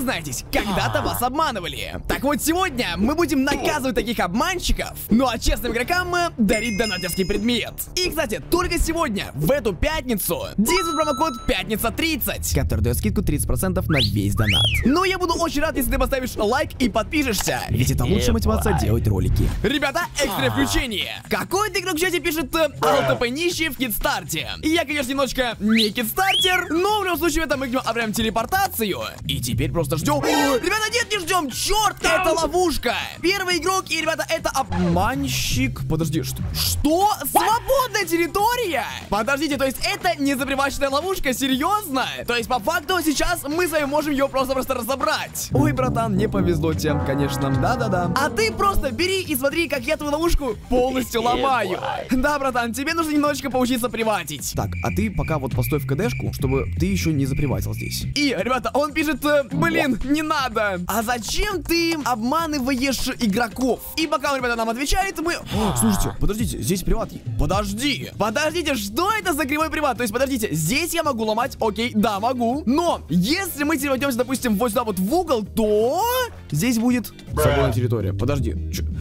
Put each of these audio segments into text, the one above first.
признаетесь, когда-то вас обманывали. Так вот, сегодня мы будем наказывать таких обманщиков, ну а честным игрокам дарить донатерский предмет. И, кстати, только сегодня, в эту пятницу, действует промокод Пятница30, который дает скидку 30% на весь донат. Ну, я буду очень рад, если ты поставишь лайк и подпишешься, ведь это лучшая мотивация делать ролики. Ребята, экстренное включение. Какой-то игрок в чате пишет ЛТП нищий в кидстарте. Я, конечно, немножечко не кидстартер, но в любом случае это мы к нему обряем телепортацию. И теперь просто ждем. Ребята, нет, не ждем, черт, это ловушка. Первый игрок, и, ребята, это обманщик. Подожди, что? Что? Свободная территория? Подождите, то есть это не заприваченная ловушка, серьезно? То есть по факту сейчас мы с вами можем ее просто-просто разобрать. Ой, братан, не повезло тебе, конечно, да-да-да. А ты просто бери и смотри, как я твою ловушку полностью ломаю. Да, братан, тебе нужно немножечко поучиться приватить. Так, а ты пока вот постой в КДшку, чтобы ты еще не заприватил здесь. И, ребята, он пишет, блин, не надо. А зачем ты обманываешь игроков? И пока он, ребята, нам отвечает, мы... Слушайте, подождите, здесь приват. Подождите, что это за кривой приват? То есть, подождите, здесь я могу ломать, окей, да, могу. Но, если мы теперь пойдемся, допустим, вот сюда вот в угол, то... Здесь будет свободная территория. Подожди,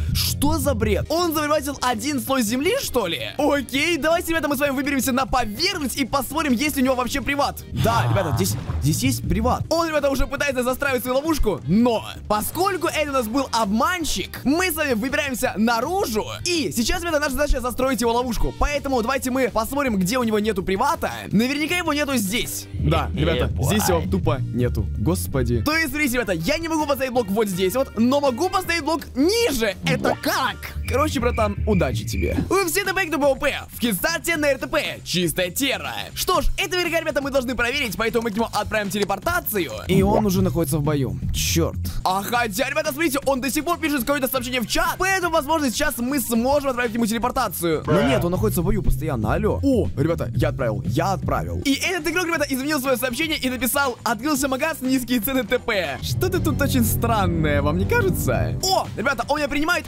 что за бред? Он заприватил один слой земли, что ли? Окей, давайте, ребята, мы с вами выберемся на поверхность и посмотрим, есть ли у него вообще приват. Да, ребята, здесь есть приват. Он, ребята, уже пытается застраивать свою ловушку, но поскольку это у нас был обманщик, мы с вами выбираемся наружу. И сейчас, ребята, наша задача застроить его ловушку. Поэтому давайте мы посмотрим, где у него нету привата. Наверняка его нету здесь. Да, ребята, здесь его тупо нету. Господи. То есть, смотрите, ребята, я не могу поставить блок вот здесь вот, но могу поставить блок ниже. Это как? Короче, братан, удачи тебе. Все ТП к ПВП. В кидстарте на РТП. Чистая терра. Что ж, это наверняка, ребята, мы должны проверить, поэтому мы к нему отправим телепортацию. И он уже находится в бою. Черт. А хотя, ребята, смотрите, он до сих пор пишет какое-то сообщение в чат. Поэтому, возможно, сейчас мы сможем отправить ему телепортацию. Но нет, он находится в бою постоянно. Алло. О, ребята, я отправил. И этот игрок, ребята, изменил свое сообщение и написал: открылся магаз, низкие цены ТП. Что-то тут очень странное, вам не кажется? О, ребята, он меня принимает.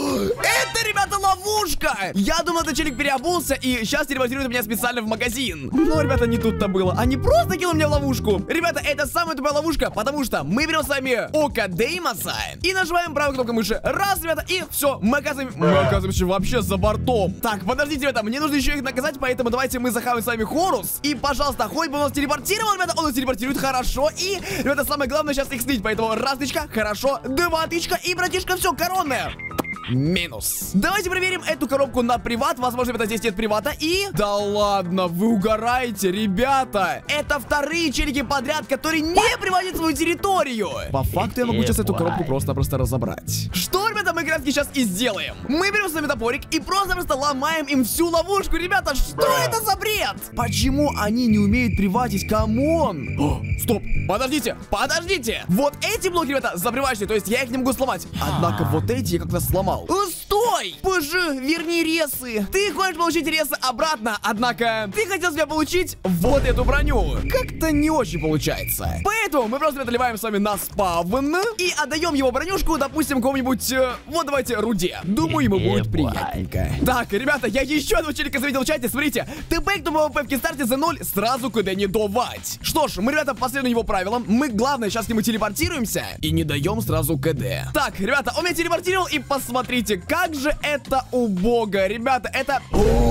Это, ребята, ловушка! Я думал, этот челик переобулся и сейчас телепортирует меня специально в магазин. Но, ребята, не тут-то было. Они просто кинули меня в ловушку. Ребята, это самая тупая ловушка, потому что мы берем с вами Око Деймоса и нажимаем правой кнопкой мыши. Раз, ребята, и все, мы оказываемся вообще за бортом. Так, подождите, ребята, мне нужно еще их наказать, поэтому давайте мы захаваем с вами Хорус. И, пожалуйста, хоть бы он нас телепортировал, ребята, он нас телепортирует хорошо. И, ребята, самое главное сейчас их слить, поэтому раз тычка, хорошо, два тычка и, братишка, все, коронная. Минус. Давайте проверим эту коробку на приват. Возможно, ребята, здесь нет привата. И... Да ладно, вы угораете, ребята. Это вторые челики подряд, которые не приводят свою территорию. По факту я могу сейчас эту коробку просто-напросто разобрать. Что, ребята, мы как раз сейчас и сделаем. Мы берем с вами топорик и просто-просто ломаем им всю ловушку. Ребята, что это за бред? Почему они не умеют приватить? Камон. Стоп, подождите. Вот эти блоки, ребята, запривачены, то есть я их не могу сломать. Однако вот эти я как-то сломал. Стой! Позже верни ресы. Ты хочешь получить ресы обратно, однако ты хотел себе получить вот эту броню. Как-то не очень получается. Поэтому мы просто доливаем с вами на спавн и отдаем его бронюшку, допустим, кому-нибудь, вот давайте, Руде. Думаю, ему будет приятненько. Так, ребята, я еще одного челика завидел в чате. Смотрите, ТП кто ПВП в кидстарте за 0, сразу КД не давать. Что ж, мы, ребята, последуем его правилам. Мы, главное, сейчас к нему телепортируемся и не даем сразу КД. Так, ребята, он меня телепортировал, и посмотрите, как же это убого, ребята, это...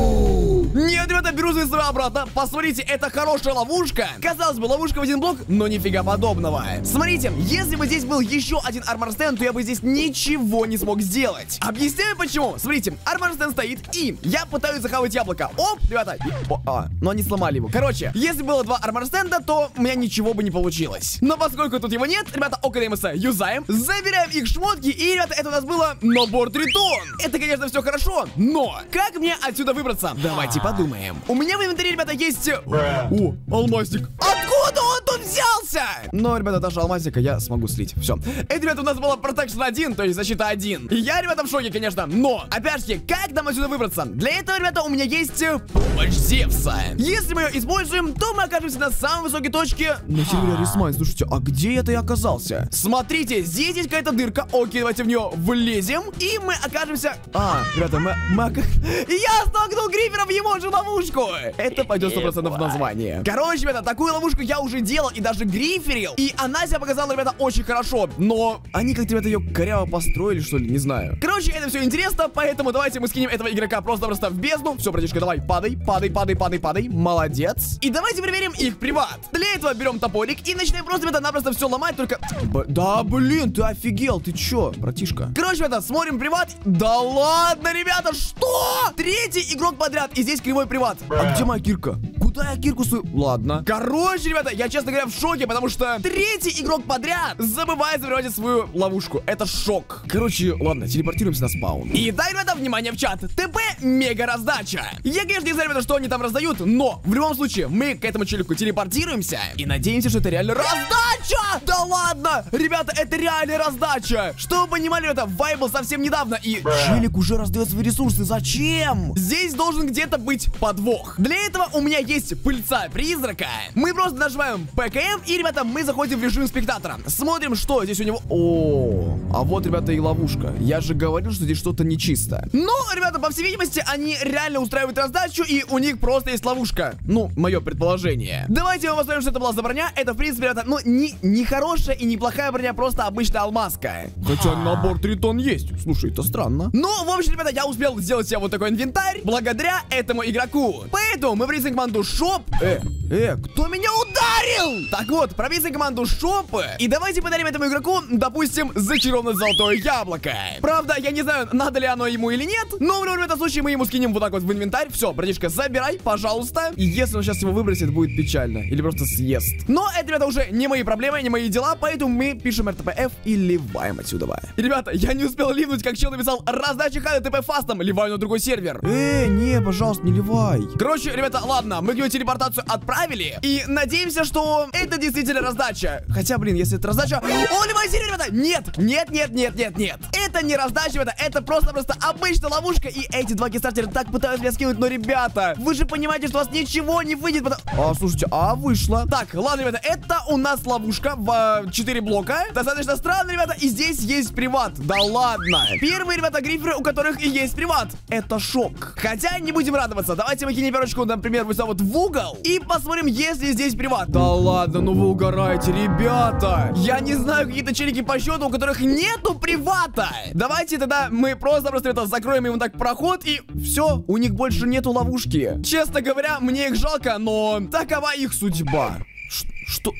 Нет, ребята, беру свои слова обратно. Посмотрите, это хорошая ловушка. Казалось бы, ловушка в один блок, но нифига подобного. Смотрите, если бы здесь был еще один арморстенд, то я бы здесь ничего не смог сделать. Объясняю почему. Смотрите, арморстенд стоит, и я пытаюсь захавать яблоко. Оп, ребята. Но они сломали его. Короче, если было два арморстенда, то у меня ничего бы не получилось. Но поскольку тут его нет, ребята, Око Деймоса юзаем, забираем их шмотки, и, ребята, это у нас было набор тритон. Это, конечно, все хорошо, но как мне отсюда выбраться? Давайте подумаем. У меня в инвентаре, ребята, есть... О, алмазик. Откуда он тут взялся? Но, ребята, даже алмазика я смогу слить. Все. Это, ребята, у нас была Protection 1, то есть защита 1. И я, ребята, в шоке, конечно. Но, опять же, как нам отсюда выбраться? Для этого, ребята, у меня есть помощь Зевса. Если мы ее используем, то мы окажемся на самой высокой точке на сервере Ресмайн. Слушайте, а где это я оказался? Смотрите, здесь есть какая-то дырка. Окей, давайте в нее влезем. И мы окажемся... ребята, я столкнул Грифера в его его же ловушку. Это пойдет 100% в название. Короче, ребята, такую ловушку я уже делал и даже гриферил. И она себя показала, ребята, очень хорошо. Но они как-то, ребята, ее коряво построили, что ли, не знаю. Короче, это все интересно, поэтому давайте мы скинем этого игрока просто-просто в бездну. Все, братишка, давай, падай, падай, падай, падай, падай. Молодец. И давайте проверим их приват. Для этого берем топорик и начинаем просто, ребята-напросто все ломать, только... Да, блин, ты офигел, ты чё, братишка? Короче, ребята, смотрим приват. Да ладно, ребята, что? Третий игрок подряд, и здесь кривой приват. А где моя кирка? Куда я кирку свою? Ладно. Короче, ребята, я, честно говоря, в шоке, потому что третий игрок подряд забывает забирать свою ловушку. Это шок. Короче, ладно, телепортируемся на спаун. И дай, ребята, внимание в чат. ТП мега раздача. Я, конечно, не знаю, ребята, что они там раздают, но в любом случае мы к этому челику телепортируемся и надеемся, что это реально раздача. Да ладно, ребята, это реально раздача. Чтобы вы понимали, ребята, вайп был совсем недавно, и челик уже раздает свои ресурсы. Зачем? Здесь должен где-то быть подвох. Для этого у меня есть пыльца призрака. Мы просто нажимаем ПКМ, и, ребята, мы заходим в режим спектатора. Смотрим, что здесь у него. О, а вот, ребята, и ловушка. Я же говорил, что здесь что-то нечисто. Ну, ребята, по всей видимости, они реально устраивают раздачу, и у них просто есть ловушка. Ну, мое предположение. Давайте мы посмотрим, что это была за броня. Это, в принципе, ребята, ну, не хорошая и неплохая броня, просто обычная алмазка. Хотя набор 3 тонн есть. Слушай, это странно. Ну, в общем, ребята, я успел сделать себе вот такой инвентарь благодаря этому игроку. Поэтому мы врисуем команду shop. Кто меня ударил? Так вот, прописываем команду shop. И давайте подарим этому игроку, допустим, зачарованное золотое яблоко. Правда, я не знаю, надо ли оно ему или нет. Но в этом случае мы ему скинем вот так вот в инвентарь. Все, братишка, забирай, пожалуйста. И если он сейчас его выбросит, будет печально. Или просто съест. Но это, ребята, уже не мои проблемы, не мои дела. Поэтому мы пишем РТПФ и ливаем отсюда. И, ребята, я не успел ливнуть, как чел написал раздача хай ТП фастом. Ливаю на другой сервер. Не, пожалуйста, не ливай. Короче, ребята, ладно, мы к нему телепортацию отправили. И надеемся, что это действительно раздача. Хотя, блин, если это раздача... О, ливай сервер, ребята! Нет. Это не раздача, ребята, это просто обычная ловушка. И эти два кистартера так пытаются меня скинуть. Но, ребята, вы же понимаете, что у вас ничего не выйдет. Слушайте, вышло. Так, ладно, ребята, это у нас ловушка в 4 блока. Достаточно странно, ребята, и здесь есть приват. Да ладно. Первые, ребята, гриферы, у которых и есть приват. Это шок. Хотя не будем радоваться. Давайте мы кинем перочку, например, вот сюда вот в угол. И посмотрим, есть ли здесь приват. Да ладно, ну вы угораете, ребята. Я не знаю, какие-то челики по счету, у которых нету привата. Давайте тогда мы просто это закроем ему так проход, и все, у них больше нету ловушки. Честно говоря, мне их жалко, но такова их судьба. Что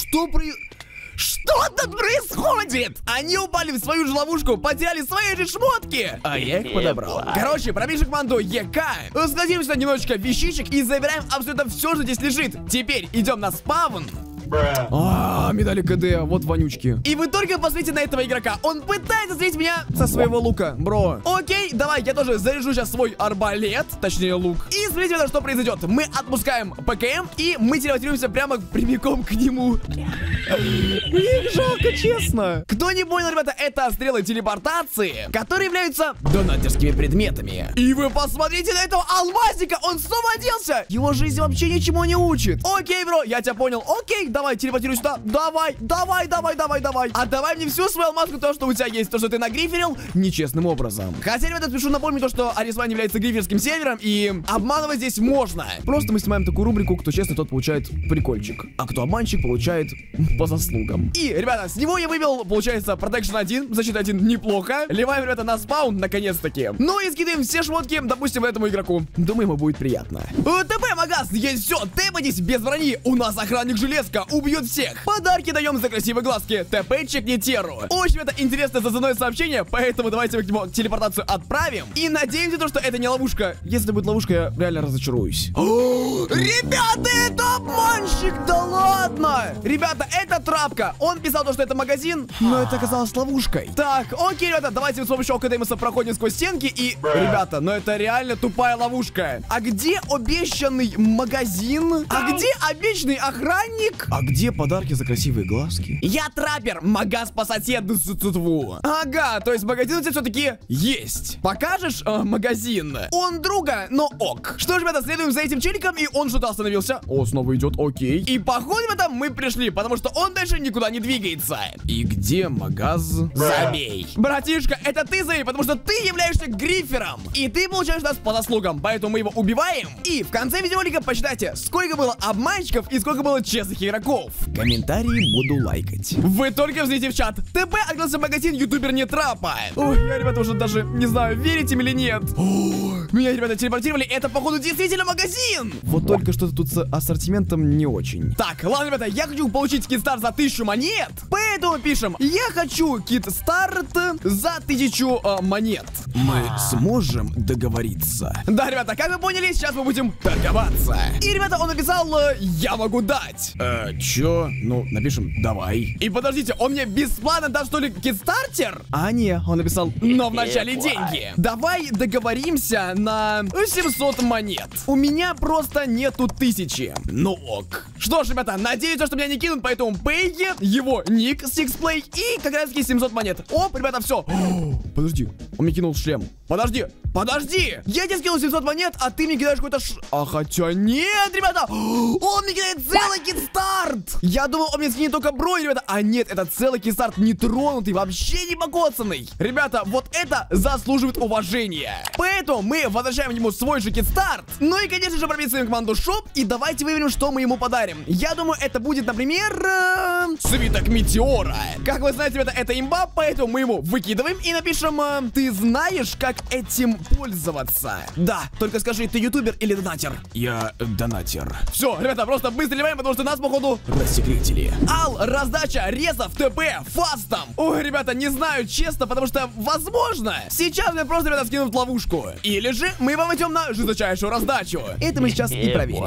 тут происходит? Они упали в свою же ловушку, потеряли свои же шмотки. А я их подобрал. Короче, пропишем команду ЕК. Складываем сюда немножечко вещичек и забираем абсолютно все, что здесь лежит. Теперь идем на спаун. Медали КД, вот вонючки. И вы только посмотрите на этого игрока. Он пытается стрелять меня со своего лука, бро. Окей, давай, я тоже заряжу сейчас свой арбалет, точнее лук. И смотрите, что произойдет. Мы отпускаем ПКМ, и мы телепортируемся прямо прямиком к нему. Мне их жалко, честно. Кто не понял, ребята, это стрелы телепортации, которые являются донатерскими предметами. И вы посмотрите на этого алмазика, он снова оделся. Его жизнь вообще ничему не учит. Окей, бро, я тебя понял. Окей, давай, телепортируй сюда. Давай. А давай мне всю свою алмазку, то, что у тебя есть, то, что ты нагриферил нечестным образом. Хотя, ребята, спешу напомнить то, что Арисван является гриферским сервером, и обманывать здесь можно. Просто мы снимаем такую рубрику, кто честный, тот получает прикольчик, а кто обманщик, получает по заслугам. И, ребята, с него я вывел, получается, Protection 1, защита 1 неплохо. Ливаем, ребята, на спаун, наконец-таки. Ну и скидываем все шмотки, допустим, этому игроку. Думаю, ему будет приятно. ТП, Магаз, есть все, тэпайтесь без брони. У нас охранник железка, убьет всех. Подарки даем за красивые глазки. ТП чекни Теру. Очень это интересное зазывное сообщение, поэтому давайте мы к нему телепортацию отправим. И надеемся, что это не ловушка. Если будет ловушка, я реально разочаруюсь. Ребята, это обманщик, да ладно. Ребята, это трапка. Он писал то, что это магазин, но это оказалось ловушкой. Так, окей, ребята, давайте мы с помощью Окадемуса проходим сквозь стенки. И, ребята, но это реально тупая ловушка. А где обещанный магазин? А где обещанный охранник? А где подарки за красивые глазки? Я траппер, магаз по соседству. Ага, то есть магазин у тебя все-таки есть. Покажешь магазин? Он друга, но ок. Что ж, ребята, следуем за этим челиком, и он что-то остановился. О, снова идет, окей. И походу, ребята, мы пришли, потому что он дальше никуда не двигается. И где магаз? Забей. Братишка, это ты забей, потому что ты являешься грифером. И ты получаешь нас по заслугам, поэтому мы его убиваем. И в конце видеоролика посчитайте, сколько было обманщиков и сколько было честных игроков. Комментарии буду лайкать. Вы только взгляните в чат. ТП открылся магазин ютубер не трапа. Ой, я, ребята, уже даже не знаю, верите или нет. Меня, ребята, телепортировали. Это, походу, действительно магазин. Вот только что-то тут с ассортиментом не очень. Так, ладно, ребята, я хочу получить кит-старт за 1000 монет. Поэтому пишем, я хочу кит-старт за 1000 монет. Мы сможем договориться. Да, ребята, как вы поняли, сейчас мы будем торговаться. И, ребята, он написал, я могу дать. Чё? Ну, напишем, давай. И подождите, он мне бесплатно даст, что ли, кит-стартер? А, не, он написал, но вначале деньги. Давай договоримся на 700 монет. У меня просто нету 1000. Ну ок. Что ж, ребята, надеюсь, что меня не кинут, поэтому пей, его ник, Sixplay и как раз таки 700 монет. Оп, ребята, все. Подожди, он мне кинул шлем. Подожди. Я тебе скинул 700 монет, а ты мне кидаешь какой-то А хотя нет, ребята. Он мне кидает целый кит-старт. Я думал, он мне скинет только бронь, ребята. А нет, это целый кит-старт нетронутый, вообще не покоцанный. Ребята, вот это заслуживает уважения. Поэтому мы возвращаем ему свой же кит-старт. Ну и, конечно же, прописываем команду шоп. И давайте выберем, что мы ему подарим. Я думаю, это будет, например, свиток метеора. Как вы знаете, ребята, это имба, поэтому мы ему выкидываем и напишем, ты знаешь, как этим пользоваться? Да, только скажи, ты ютубер или донатер? Я донатер. Все, ребята, просто быстро ливаем, потому что нас, походу, рассекретили. Ал, раздача, резов, ТП, фастом. Ой, ребята, не знаю, честно, потому что, возможно, сейчас мне просто, ребята, скинут ловушку. Или же мы вам идем на жесточайшую раздачу. Это мы сейчас и проверим.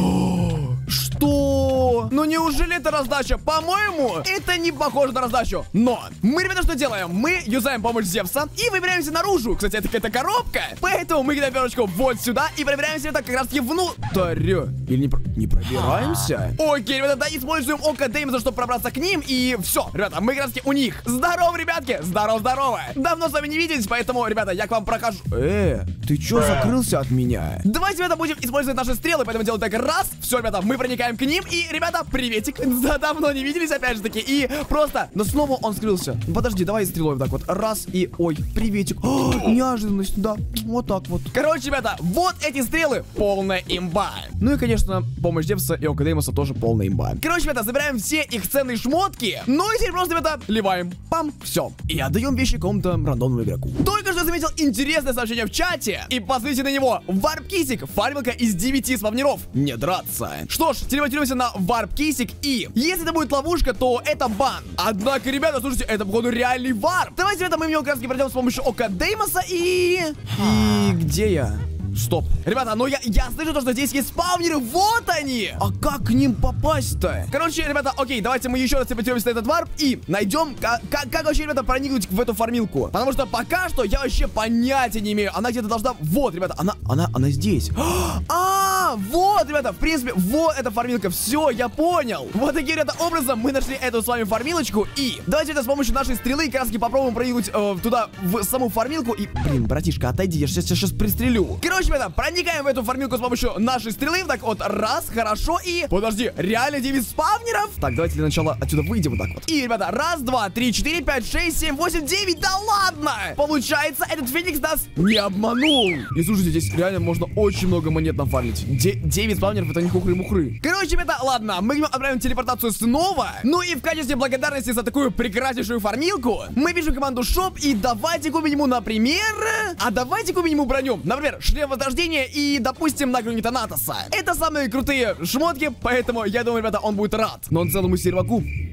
Что? Ну неужели это раздача? По-моему, это не похоже на раздачу. Но мы, ребята, что делаем? Мы юзаем помощь Зевса и выбираемся наружу. Кстати, это какая-то коробка. Поэтому мы кидаем перочку вот сюда и проверяемся это как раз таки внутрь. Или не пробираемся? Окей, ребята, да, используем око Деймса, чтобы пробраться к ним. И все, ребята, мы как раз таки у них. Здорово, ребятки. Здорово. Давно с вами не виделись, поэтому, ребята, я к вам прохожу. Ты чё закрылся от меня? Давайте, ребята, будем использовать наши стрелы. Поэтому делаем так раз. Все, ребята, мы проникаем к ним. И, ребята, приветик. Да, давно не виделись, опять же таки. И просто, но снова он скрылся. Подожди, давай стрелой вот так вот. Раз и, ой, приветик. О, неожиданность, да, вот так вот. Короче, ребята, вот эти стрелы полная имба. Ну и, конечно, помощь Зевса и око Деймоса тоже полная имба. Короче, ребята, забираем все их ценные шмотки. Ну и теперь просто, ребята, ливаем. Пам, все. И отдаем вещи какому-то рандомному игроку. Только что заметил интересное сообщение в чате. И посмотрите на него. Варп-кисик, фармилка из 9 спавнеров. Не драться. Что ж, телепортируемся на варп-кисик. И если это будет ловушка, то это бан. Однако, ребята, слушайте, это, походу, реальный варп. Давайте, ребята, мы в него как раз таки пройдем с помощью ока Деймоса и где я? Стоп. Ребята, ну я слышу то, что здесь есть спаунеры. Вот они. А как к ним попасть-то? Короче, ребята, окей, давайте мы еще раз телепортируемся на этот варп и найдем, как вообще, ребята, проникнуть в эту фармилку. Потому что пока что я вообще понятия не имею. Она где-то должна... Вот, ребята, она здесь. Вот, ребята, в принципе, вот эта фармилка. Все, я понял. Вот таким, ребята, образом мы нашли эту с вами фармилочку. И давайте это с помощью нашей стрелы как раз таки попробуем проникнуть туда, в саму фармилку. И, блин, братишка, отойди, я сейчас пристрелю. Короче, ребята, проникаем в эту фармилку с помощью нашей стрелы. Так вот, раз, хорошо. И, подожди, реально 9 спавнеров? Так, давайте для начала отсюда выйдем вот так вот. И, ребята, раз, два, три, 4, 5, 6, 7, 8, 9. Да ладно! Получается, этот Феникс нас не обманул. И слушайте, здесь реально можно очень много монет нафармить. 9 спавнеров, это не хухры-мухры. Короче, ребята, ладно, мы отправим телепортацию снова. Ну и в качестве благодарности за такую прекраснейшую фармилку мы пишем команду шоп. И давайте купим ему, например... давайте купим ему броню. Например, шлем возрождения и, допустим, нагрудник Танатоса. Это самые крутые шмотки, поэтому я думаю, ребята, он будет рад. Но он целому серваку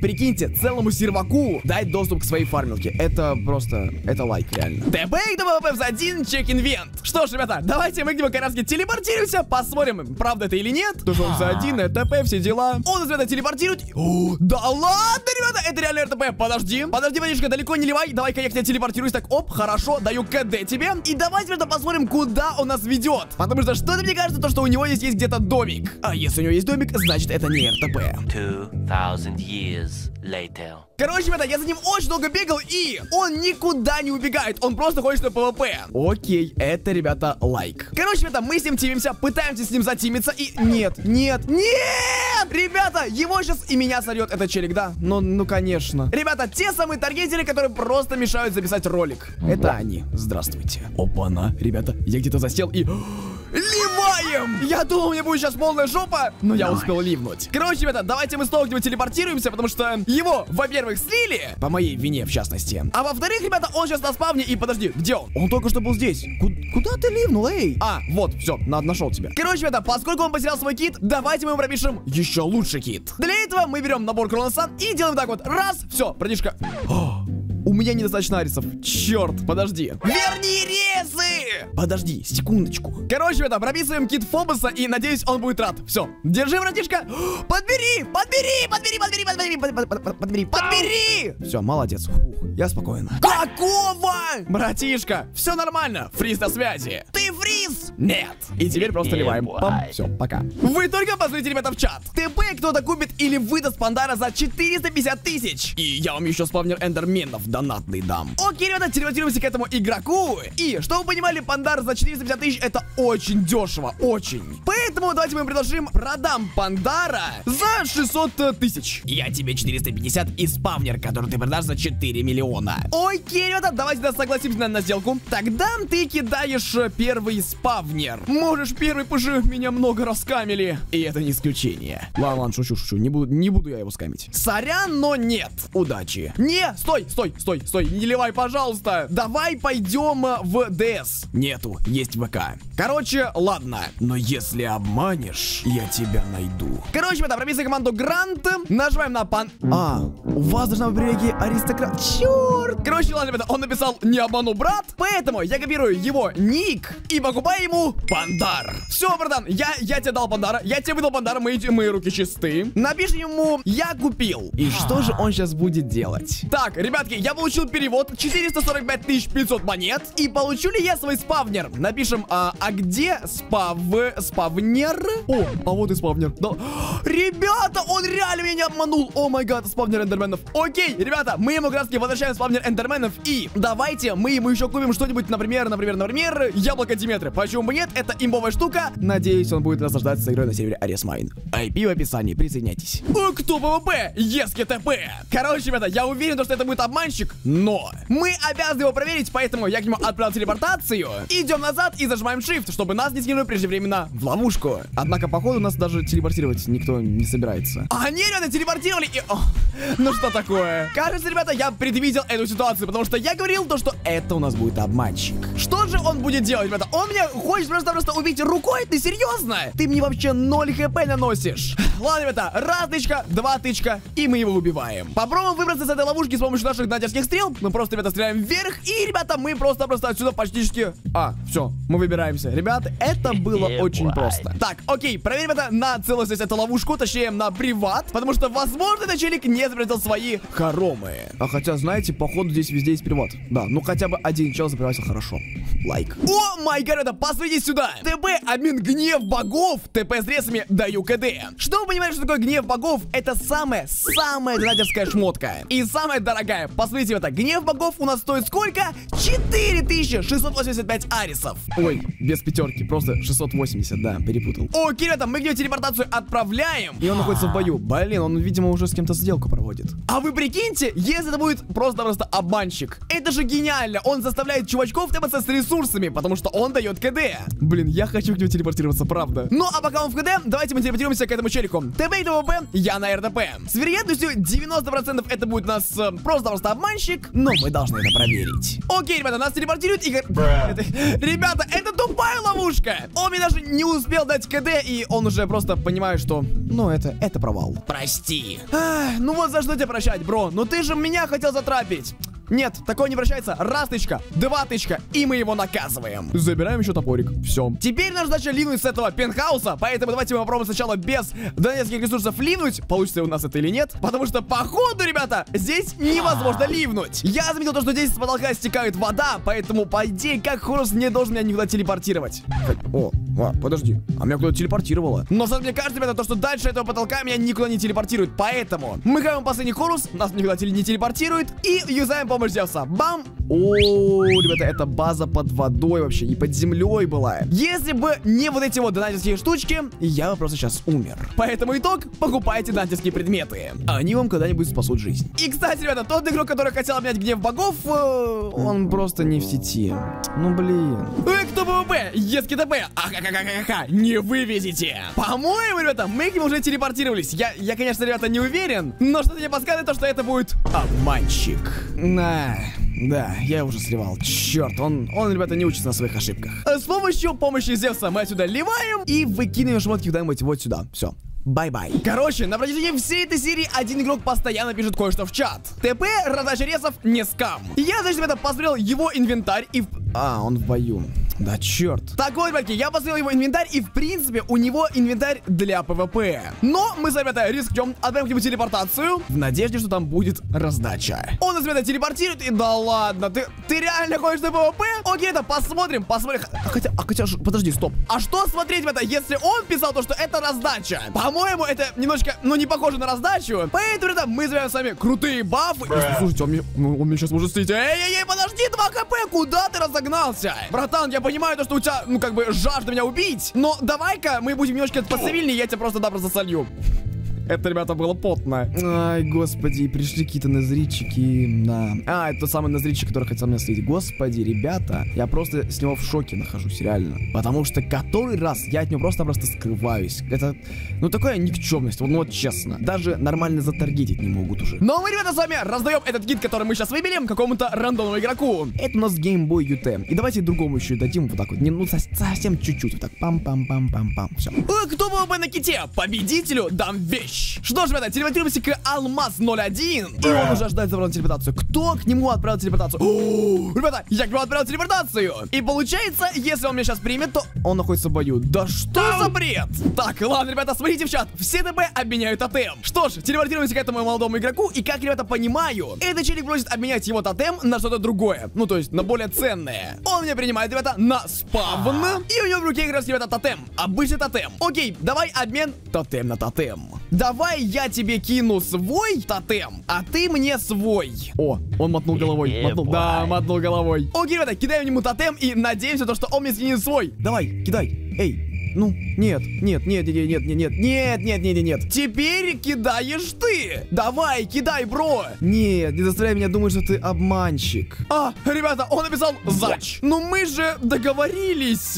прикиньте, целому серваку дать доступ к своей фармилке. Это просто, это лайк, реально. ТП и ТП за один чек-инвент. Что ж, ребята, давайте мы к нему как раз телепортируемся, посмотрим, правда это или нет. То, что он за один, ТП, все дела. Он нас, ребята, телепортирует. О, да ладно, ребята, это реально РТП. Подожди, Ванечка, далеко не ливай. Давай-ка я к тебе телепортируюсь. Так, оп, хорошо, даю КД тебе. И давайте, ребята, посмотрим, куда он нас ведет. Потому что что-то мне кажется, то, что у него здесь есть где-то домик. А если у него есть домик, значит это не РТП. 2000 years later. Короче, ребята, я за ним очень долго бегал, и он никуда не убегает. Он просто ходит на ПВП. Окей, это, ребята, лайк. Короче, ребята, мы с ним тимимся, пытаемся с ним затимиться, и... Нет! Ребята, его сейчас и меня сорвет этот челик, да? Ну, конечно. Ребята, те самые таргетеры, которые просто мешают записать ролик. Это они. Здравствуйте. Опа-на. Ребята, я где-то засел и... Ливаем! Я думал, мне будет сейчас полная жопа, но я успел ливнуть. Короче, ребята, давайте мы снова к нему телепортируемся, потому что его, во-первых, слили, по моей вине, в частности. А во-вторых, ребята, он сейчас на спавне, и подожди, где он? Он только что был здесь. Куда ты ливнул, эй? А, вот, все, нашел тебя. Короче, ребята, поскольку он потерял свой кит, давайте мы ему пропишем еще лучший кит. Для этого мы берем набор Кроноса и делаем так вот. Раз, все, братишка. У меня недостаточно арисов. Черт, подожди. Верни резы! Подожди, секундочку. Короче, ребята, прописываем кит Фобоса, и надеюсь, он будет рад. Все, держи, братишка. Подбери! Все, молодец. Фух, я спокоен. Какого? Братишка, все нормально. Фриз на связи. Ты фриз? Нет. И теперь просто ливаем. Пам, все, пока. Вы только посмотрите, ребята, в чат. ТП кто-то купит или выдаст Пандара за 450 тысяч. И я вам еще спавнер эндерменов донатный дам. Окей, ребята, телепортируемся к этому игроку. И, чтобы вы понимали, Пандар за 450 тысяч это очень дешево, очень. Поэтому давайте мы предложим: продам Пандара за 600 тысяч. Я тебе 450 и спавнер, который ты продашь за 4 миллиона. Окей, ребята, давайте согласимся на сделку. Тогда ты кидаешь первый спавнер. Можешь первый, пожи, меня много раскамили. И это не исключение. Ладно, шучу. Не буду я его скамить. Сорян, но нет. Удачи. Не, стой, не ливай, пожалуйста. Давай пойдем в ДС. Нету, есть ВК. Короче, ладно. Но если обманешь, я тебя найду. Короче, ребята, прописывай команду Грант. Нажимаем на пан... у вас должна быть привилегия аристократ. Черт. Короче, ладно, ребята, он написал: не обману, брат. Поэтому я копирую его ник и покупаю ему Пандар. Все, братан, я тебе дал Пандара. Я тебе выдал Пандара, мои руки чисты. Напишем ему: я купил. И что же он сейчас будет делать? Так, ребятки, я получил перевод 445 500 монет. И получу ли я свой спавнер? Напишем: а где спавнер? О, а вот и спавнер. Да. Ребята, он реально меня обманул. О май гад, спавнер эндерменов. Окей, ребята, мы ему как раз возвращаем спавнер эндерменов. И давайте мы ему еще купим что-нибудь, например, яблоко Диметры. Почему бы нет? Это имбовая штука. Надеюсь, он будет наслаждаться игрой на сервере Ares Mine. IP в описании, присоединяйтесь. Кто ПВП? Ески ТП. Короче, ребята, я уверен, что это будет обманщик, но мы обязаны его проверить, поэтому я к нему отправил телепортацию. Идем назад и зажимаем Shift, чтобы нас не скинули преждевременно в ловушку. Однако, походу, нас даже телепортировать никто не собирается. А они, ребята, телепортировали и... ну что такое? Кажется, ребята, я предвидел эту ситуацию, потому что я говорил то, что это у нас будет обманщик. Что же он будет делать, ребята? Он меня хочет просто убить рукой? Ты серьезно? Ты мне вообще 0 хп наносишь. Ладно, ребята, раз тычка, два тычка, и мы его убиваем. Попробуем выбраться из этой ловушки с помощью наших натяжских стрел. Мы просто, ребята, стреляем вверх, и, ребята, мы просто отсюда почти... все, мы выбираемся. Ребята, это было очень просто. Так, окей, проверим это на целостность эту ловушку, точнее, на приват, потому что, возможно, этот челик не запретил свои хоромы. А хотя, знаете, походу здесь везде есть приват. Да, ну хотя бы один чел заприватил хорошо. Лайк. О май гад, ребята, посмотрите сюда. ТП, обмен гнев богов. ТП с ресами даю КД. Что вы понимаете, что такое гнев богов? Это самая донатерская шмотка. И самая дорогая. Посмотрите, это гнев богов у нас стоит сколько? 4685 арисов. Ой, без пятерки, просто 680, да, перепутал. Окей, ребята, мы к нему телепортацию отправляем. И он находится в бою. Блин, он, видимо, уже с кем-то сделку проводит. А вы прикиньте, если это будет просто обманщик. Это же гениально. Он заставляет чувачков тэпаться с ресурсами, потому что он дает дает КД. Блин, я хочу к нему телепортироваться, правда. Ну, а пока он в КД, давайте мы телепортируемся к этому челику. ТП и ТВП, я на РДП. С вероятностью 90% это будет у нас просто обманщик, но мы должны это проверить. Окей, ребята, нас телепортируют и... Ребята, это тупая ловушка. Он мне даже не успел дать КД, и он уже просто понимает, что... Ну, это провал. Прости. Ну вот за что тебе прощать, бро. Ну ты же меня хотел затрапить. Нет, такое не прощается. Раз тычка, два тычка, и мы его наказываем. Забираем еще топорик. Все. Теперь наша задача ливнуть с этого пентхауса, поэтому давайте мы попробуем сначала без донецких ресурсов ливнуть. Получится у нас это или нет. Потому что, походу, ребята, здесь невозможно ливнуть. Я заметил то, что здесь с потолка стекает вода, поэтому, по идее, как Хорус не должен меня никуда телепортировать. Подожди, а меня куда-то телепортировало. Но мне кажется, ребята, то, что дальше этого потолка меня никуда не телепортирует. Поэтому мы гаем последний Хорус, нас никуда не телепортирует, и юзаем помощь Зевса. Бам! О, ребята, это база под водой вообще, и под землей была. Если бы не вот эти вот донатовские штучки, я бы просто сейчас умер. Поэтому итог, покупайте донатовские предметы. Они вам когда-нибудь спасут жизнь. И, кстати, ребята, тот игрок, который хотел обменять гнев богов, он просто не в сети. Ну, блин. Кто ПВП? ЕСКТП. Ахахахахаха. Не вывезете. По-моему, ребята, мы к нему уже телепортировались. Я, конечно, ребята, не уверен, но что-то мне подсказывает то, что это будет обманщик. Да, я уже сливал. Черт, он, ребята, не учится на своих ошибках. С помощи Зевса мы отсюда ливаем и выкидываем шмотки куда-нибудь вот сюда. Все. Бай-бай. Короче, на протяжении всей этой серии один игрок постоянно пишет кое-что в чат. ТП, раздача ресов, не скам. Я, значит, ребята, посмотрел его инвентарь и... он в бою. Да, черт. Так вот, ребятки, я посмотрел его инвентарь, и, в принципе, у него инвентарь для ПВП. Но мы, ребята, рискнем, отправим к нему телепортацию, в надежде, что там будет раздача. Он нас, ребята, телепортирует, и да ладно, ты реально ходишь на ПВП? Окей, это посмотрим. Хотя, подожди, стоп. А что смотреть, ребята, если он писал то, что это раздача? По-моему, это немножечко, не похоже на раздачу. Поэтому, ребята, мы забираем с вами крутые бафы. Слушайте, он меня сейчас может стыть. Эй, подожди, 2 хп, куда ты разогнался? Братан, я понимаю то, что у тебя, жажда меня убить. Но давай-ка мы будем немножко поцивильнее, я тебя просто-напросто солью. Это, ребята, было потно. Ай, господи, пришли какие-то нозричики. Да. Это тот самый нозричик, который хотел меня слить. Господи, ребята, я просто с него в шоке нахожусь, реально. Потому что который раз я от него просто-напросто скрываюсь. Это, такая никчемность, вот честно. Даже нормально затаргетить не могут уже. Но мы, ребята, с вами раздаем этот гид, который мы сейчас выберем какому-то рандомному игроку. Это у нас Game Boy UT. И давайте другому еще дадим вот так вот. Совсем чуть-чуть. Вот так, пам-пам-пам-пам-пам. Все. Кто ВВП на ките? Победителю дам вещь. Что ж, ребята, телепортируемся к Алмаз 01. И он уже ожидает забрать телепортацию. Кто к нему отправил телепортацию? Ребята, я к нему отправил телепортацию. И получается, если он меня сейчас примет, то он находится в бою. Да что за бред? Так, ладно, ребята, смотрите в чат. Все ТП обменяют тотем. Что ж, телепортируемся к этому молодому игроку. И как, ребята, понимаю, этот челик просит обменять его тотем на что-то другое. То есть на более ценное. Он меня принимает, ребята, на спавн. И у него в руке как раз, ребята, тотем. Обычный тотем. Окей, давай обмен тотем на тотем. Давай я тебе кину свой тотем, а ты мне свой. О, он мотнул головой. Мотнул головой. Окей, ребята, кидаем ему тотем и надеемся, что он мне скинет свой. Давай, кидай. Эй. Нет. Теперь кидаешь ты. Давай, кидай, бро. Нет, не заставляй меня думать, что ты обманщик. Ребята, он написал зач. Мы же договорились.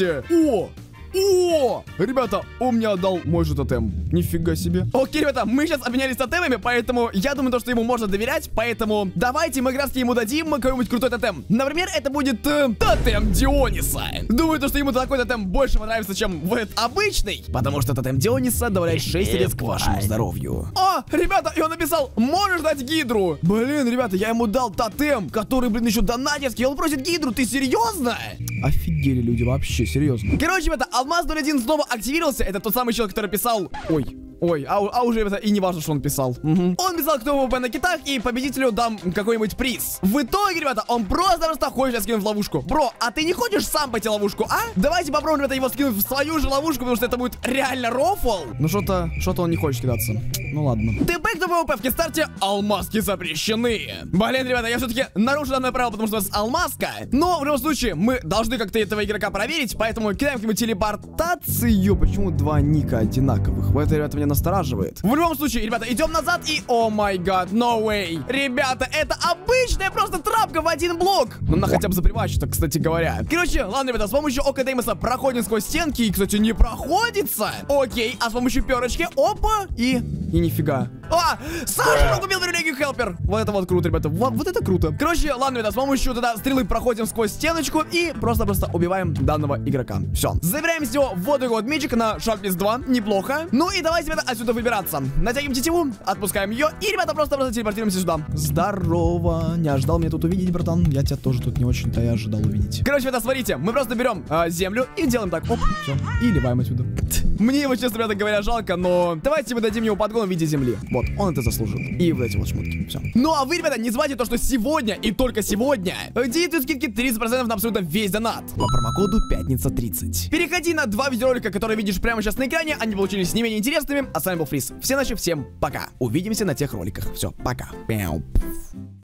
Ребята, он мне отдал мой же тотем. Нифига себе. Окей, ребята, мы сейчас обменялись тотемами, поэтому я думаю, что ему можно доверять. Поэтому давайте мы как раз ему дадим какой-нибудь крутой тотем. Например, это будет тотем Диониса. Думаю, что ему такой тотем больше понравится, чем вот обычный. Потому что тотем Диониса добавляет 6 средств к вашему здоровью. Ребята, и он написал, можешь дать гидру. Блин, ребята, я ему дал тотем, который, еще донатевский. Он просит гидру, ты серьезно? Офигели люди, вообще, серьезно. Короче, ребята, Алмаз 01 снова активировался. Это тот самый человек, который писал... уже, ребята, и не важно, что он писал. Он писал, кто ВВП на китах, и победителю дам какой-нибудь приз. В итоге, ребята, он просто хочет скинуть в ловушку. Бро, а ты не хочешь сам пойти в ловушку, а? Давайте попробуем, ребята, его скинуть в свою же ловушку, потому что это будет реально рофл. Что-то он не хочет кидаться. Ну ладно. ТП, кто ВВП в кистарте, алмазки запрещены. Блин, ребята, я все-таки нарушил данное правило, потому что у нас алмазка. Но в любом случае, мы должны как-то этого игрока проверить, поэтому кидаем к нему телепортацию. Почему два ника одинаковых? Вот это, ребята, меня настораживает. В любом случае, ребята, идем назад и... О май гад, no way. Ребята, это обычная просто трапка в один блок. Ну, на хотя бы запривачу-то, кстати говоря. Короче, ладно, ребята, с помощью Ока Деймоса проходим сквозь стенки. И, кстати, не проходится. Окей, а с помощью перочки, опа, и нифига. А, Саша убил привилегию Хелпер. Вот это вот круто, ребята. Вот это круто. Короче, ладно, ребята, с помощью тогда стрелы проходим сквозь стеночку и просто-просто убиваем данного игрока. Все. Забираем с него вот такой вот мечик на Sharpness 2. Неплохо. Ну и давайте, ребята, отсюда выбираться. Натягиваем тетиву, отпускаем ее. И, ребята, просто телепортируемся сюда. Здорово. Не ожидал меня тут увидеть, братан. Я тебя тоже тут не очень-то и ожидал увидеть. Короче, ребята, смотрите. Мы просто берем землю и делаем так. Оп, все. И ливаем отсюда. Мне его, честно, ребята говоря, жалко, но давайте мы дадим ему подгон в виде земли. Вот, он это заслужил. И вот эти вот шмотки. Все. Ну а вы, ребята, не забывайте то, что сегодня и только сегодня действуют скидки 30% на абсолютно весь донат. По промокоду Пятница 30. Переходи на 2 видеоролика, которые видишь прямо сейчас на экране. Они получились не менее интересными. А с вами был Фриз. Всем пока. Увидимся на тех роликах. Все, пока.